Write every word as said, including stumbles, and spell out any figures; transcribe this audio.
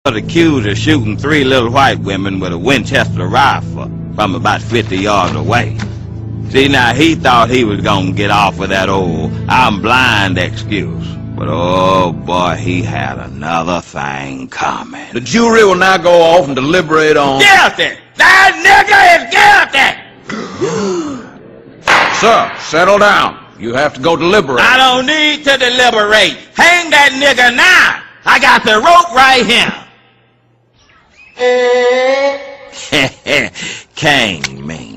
accused of shooting three little white women with a Winchester rifle from about fifty yards away. See, now, he thought he was gonna get off with that old I'm blind excuse. But, oh, boy, he had another thing coming. The jury will now go off and deliberate on... Guilty! That nigga is guilty! Sir, settle down. You have to go deliberate. I don't need to deliberate. Hang that nigga now. I got the rope right here. Cane me.